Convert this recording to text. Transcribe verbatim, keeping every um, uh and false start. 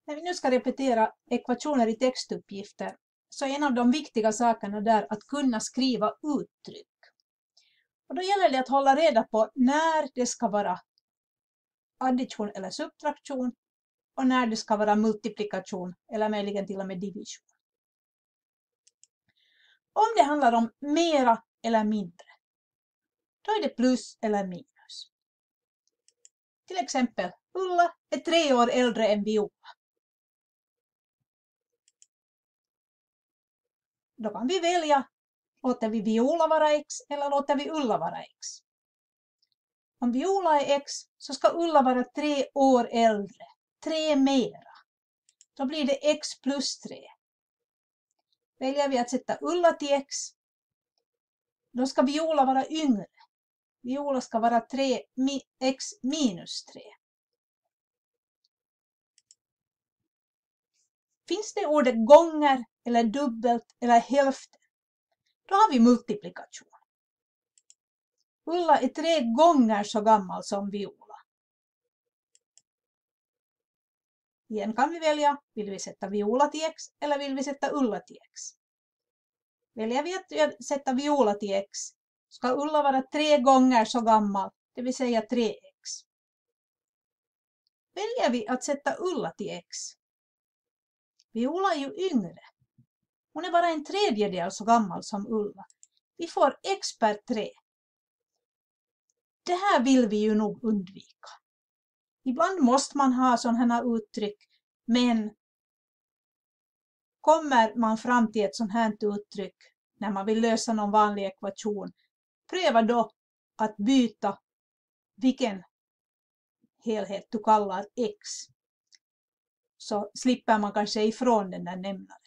När vi nu ska repetera ekvationer i textuppgifter så är en av de viktiga sakerna där att kunna skriva uttryck. Och då gäller det att hålla reda på när det ska vara addition eller subtraktion och när det ska vara multiplikation eller möjligen till och med division. Om det handlar om mera eller mindre, då är det plus eller minus. Till exempel, Ulla är tre år äldre än Viola. Då kan vi välja, låter vi Viola vara x eller låter vi Ulla vara x. Om Viola är x så ska Ulla vara tre år äldre, tre mera. Då blir det x plus tre. Väljer vi att sätta Ulla till x, då ska Viola vara yngre. Viola ska vara tre, x minus tre. Finns det ordet gånger eller dubbelt eller hälften, då har vi multiplikation. Ulla är tre gånger så gammal som Viola. Igen kan vi välja, vill vi sätta Viola till x eller vill vi sätta Ulla till x. Väljer vi att sätta Viola till x, ska Ulla vara tre gånger så gammal, det vill säga tre x. Väljer vi att sätta Ulla till x, Viola är ju yngre. Hon är bara en tredjedel så gammal som Ulla. Vi får x per tre. Det här vill vi ju nog undvika. Ibland måste man ha sådana här uttryck, men kommer man fram till ett sådant här uttryck när man vill lösa någon vanlig ekvation, pröva då att byta vilken helhet du kallar x. Så slipper man kanske ifrån den där nämnaren.